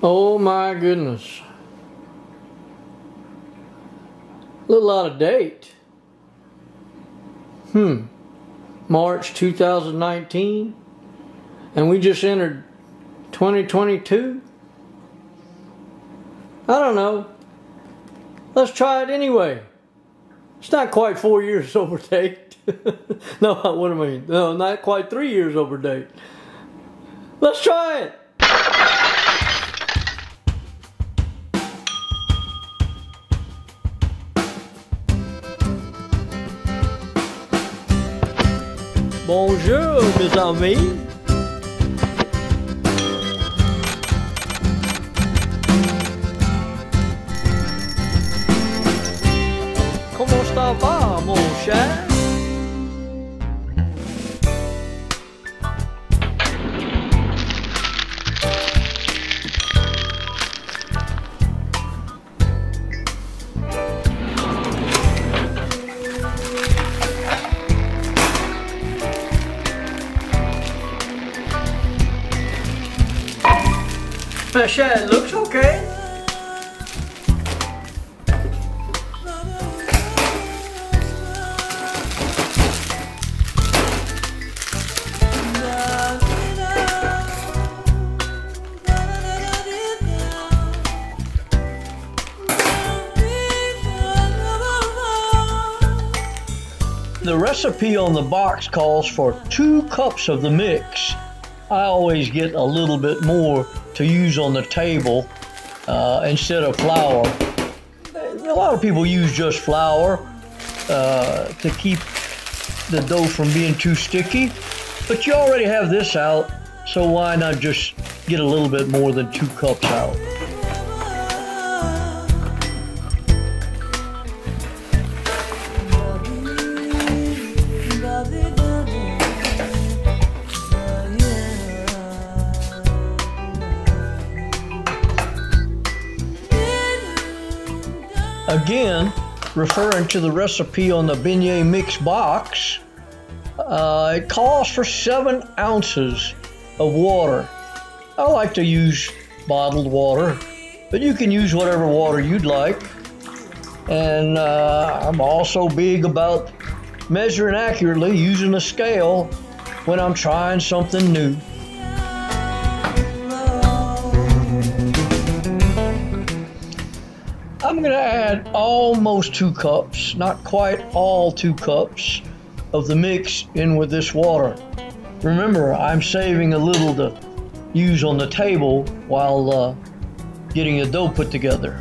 Oh my goodness. A little out of date. March 2019. And we just entered 2022. I don't know. Let's try it anyway. It's not quite 4 years over date. No, what do I mean? No, not quite 3 years over date. Let's try it. Bonjour, mes amis. Comment ça va, mon cher? It looks okay. The recipe on the box calls for 2 cups of the mix. I always get a little bit more to use on the table instead of flour. A lot of people use just flour to keep the dough from being too sticky, but you already have this out, so why not just get a little bit more than 2 cups out? Again, referring to the recipe on the Beignet Mix box, it calls for 7 ounces of water. I like to use bottled water, but you can use whatever water you'd like. And I'm also big about measuring accurately using a scale when I'm trying something new. I'm going to add almost 2 cups, not quite all 2 cups of the mix in with this water. Remember, I'm saving a little to use on the table while getting the dough put together.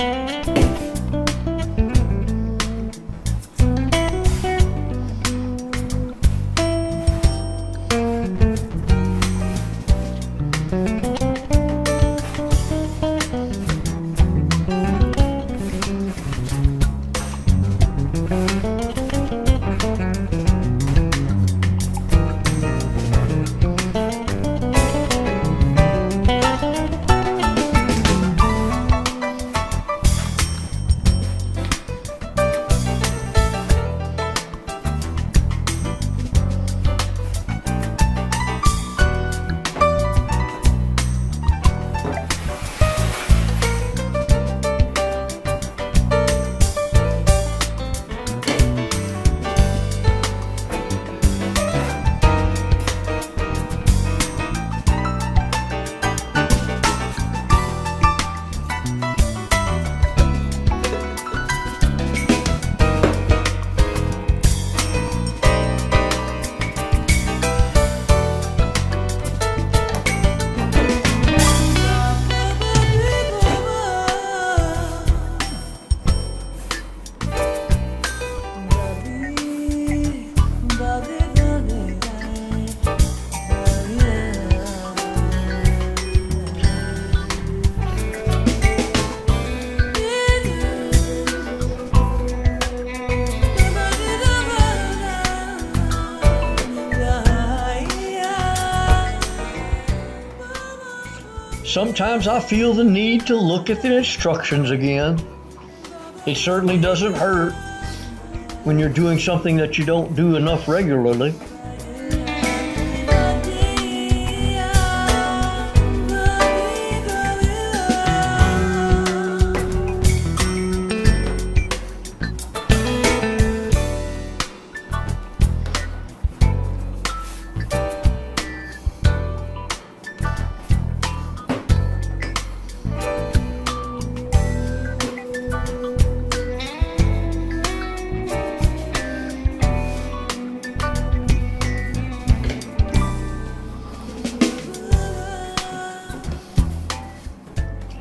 Sometimes I feel the need to look at the instructions again. It certainly doesn't hurt when you're doing something that you don't do enough regularly.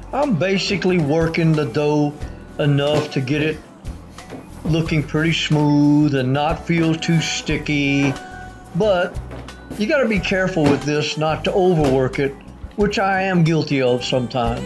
I'm basically working the dough enough to get it looking pretty smooth and not feel too sticky. But you got to be careful with this not to overwork it, which I am guilty of sometimes.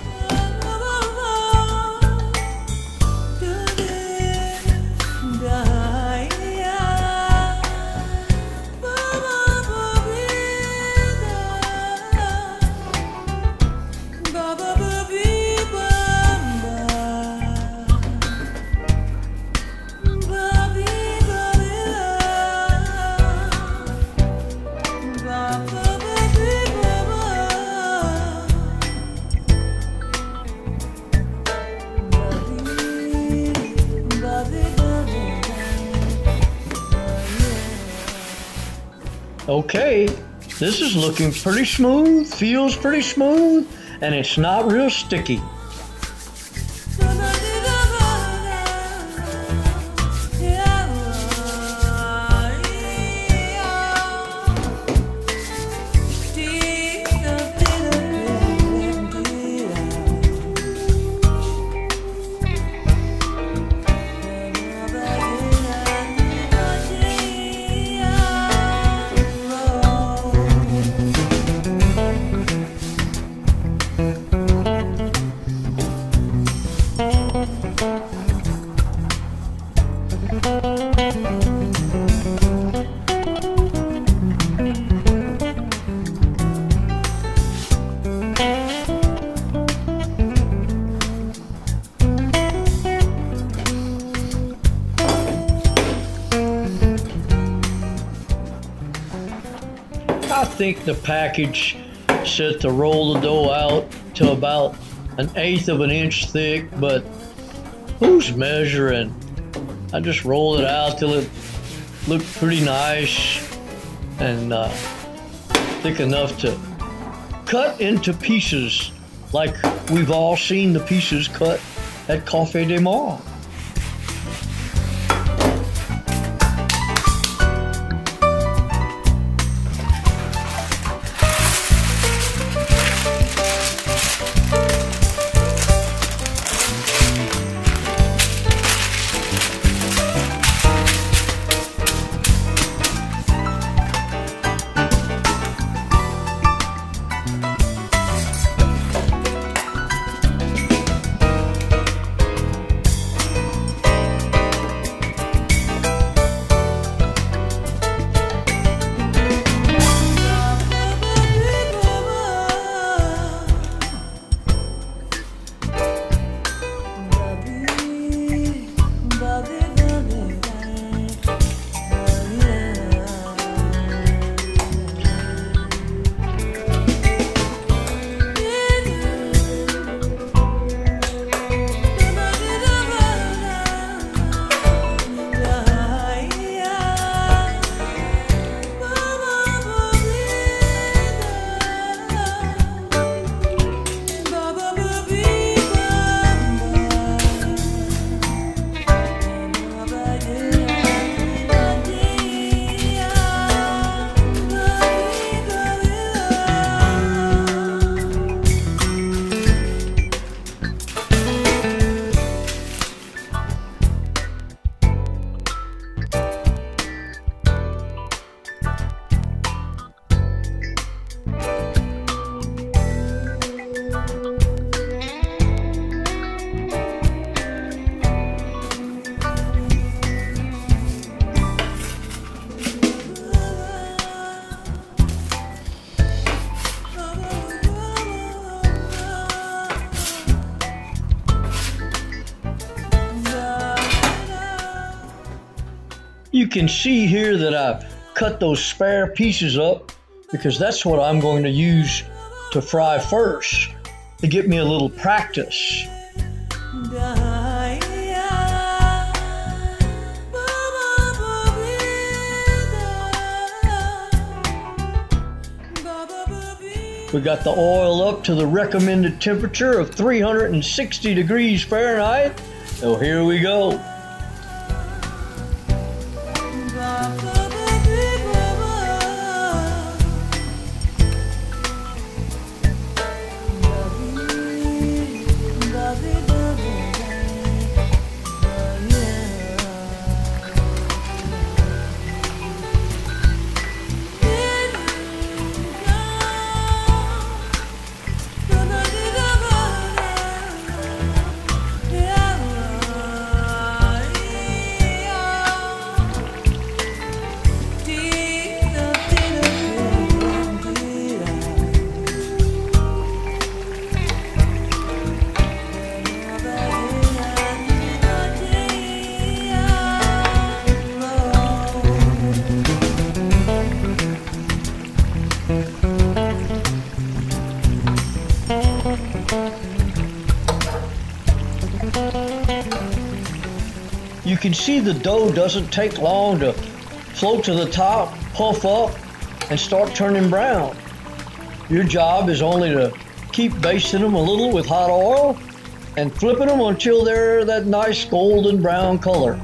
Okay, this is looking pretty smooth, feels pretty smooth, and it's not real sticky. I think the package said to roll the dough out to about 1/8 of an inch thick, but who's measuring? I just rolled it out till it looked pretty nice and thick enough to cut into pieces like we've all seen the pieces cut at Cafe de Mar. You can see here that I've cut those spare pieces up because that's what I'm going to use to fry first to get me a little practice. We got the oil up to the recommended temperature of 360 degrees Fahrenheit. So here we go. can see the dough doesn't take long to float to the top, puff up, and start turning brown. Your job is only to keep basting them a little with hot oil and flipping them until they're that nice golden brown color.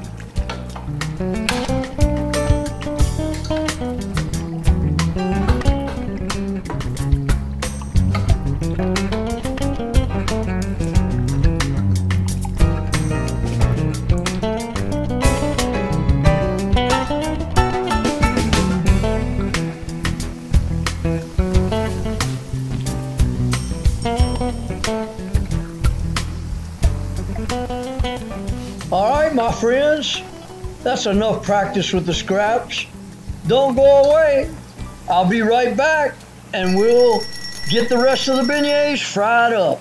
All right, my friends, that's enough practice with the scraps. Don't go away. I'll be right back and we'll get the rest of the beignets fried up.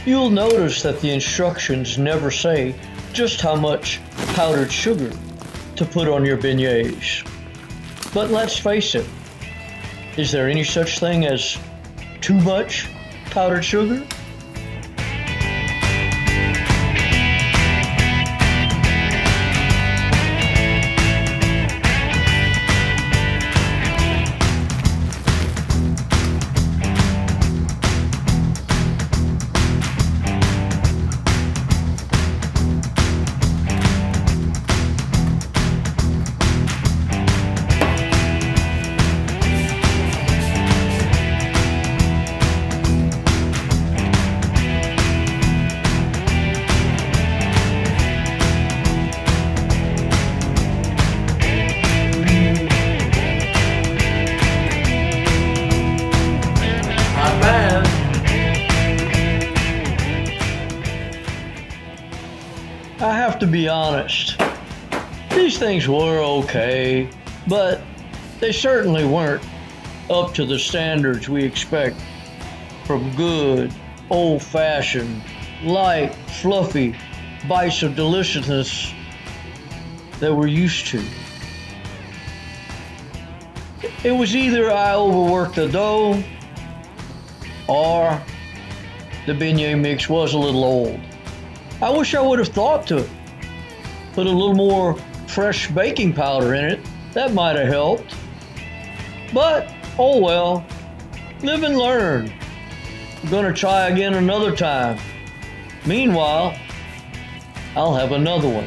You'll notice that the instructions never say just how much powdered sugar to put on your beignets. But let's face it, is there any such thing as too much powdered sugar? I have to be honest, these things were okay, but they certainly weren't up to the standards we expect from good, old-fashioned, light, fluffy bites of deliciousness that we're used to. It was either I overworked the dough or the beignet mix was a little old. I wish I would have thought to put a little more fresh baking powder in it. That might have helped. But, oh well, live and learn. I'm gonna try again another time. Meanwhile, I'll have another one.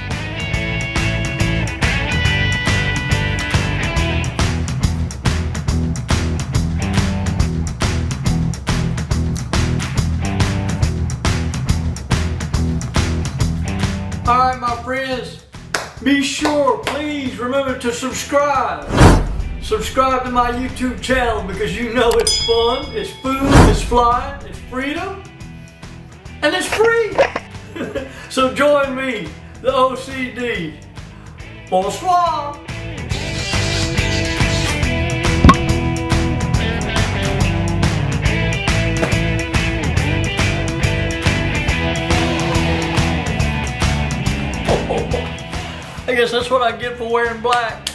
All right, my friends, be sure, please remember to subscribe. Subscribe to my YouTube channel because you know it's fun, it's food, it's flying, it's freedom, and it's free. So join me, the OCD. Bonsoir. I guess that's what I get for wearing black.